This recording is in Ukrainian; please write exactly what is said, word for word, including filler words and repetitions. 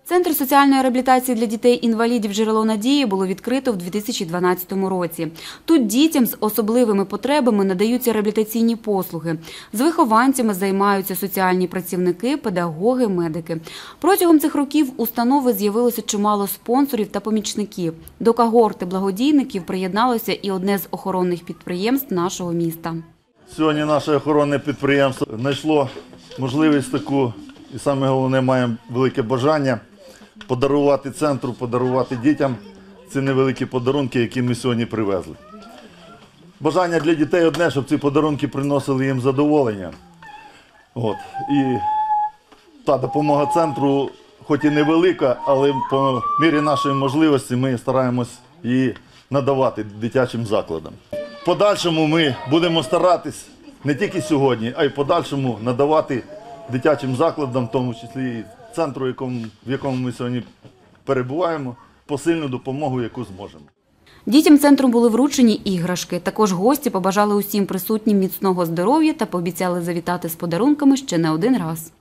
Центр соціальної реабілітації для дітей-інвалідів «Джерело надії» було відкрито в дві тисячі дванадцятому році. Тут дітям з особливими потребами надаються реабілітаційні послуги. З вихованцями займаються соціальні працівники, педагоги, медики. Протягом цих років в установи з'явилося чимало спонсорів та помічників. До когорти благодійників приєдналося і одне з охоронних підприємств нашого міста. Сьогодні наше охоронне підприємство знайшло можливість таку, і саме головне, маємо велике бажання подарувати центру, подарувати дітям ці невеликі подарунки, які ми сьогодні привезли. Бажання для дітей одне, щоб ці подарунки приносили їм задоволення. От. І та допомога центру, хоч і невелика, але по мірі нашої можливості ми стараємось її надавати дитячим закладам. В подальшому ми будемо старатись не тільки сьогодні, а й в подальшому надавати дитячим закладам, в тому числі і центру, в якому ми сьогодні перебуваємо, посильну допомогу, яку зможемо. Дітям центру були вручені іграшки. Також гості побажали усім присутнім міцного здоров'я та пообіцяли завітати з подарунками ще не один раз.